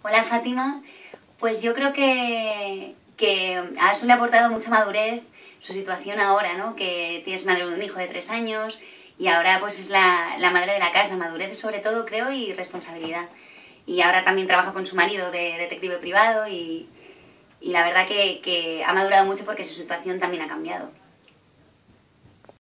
Hola Fátima, pues yo creo que a Asun le ha aportado mucha madurez su situación ahora, ¿no? Que tienes madre de un hijo de 3 años y ahora pues es la madre de la casa, madurez sobre todo creo y responsabilidad. Y ahora también trabaja con su marido de detective privado y la verdad que ha madurado mucho porque su situación también ha cambiado.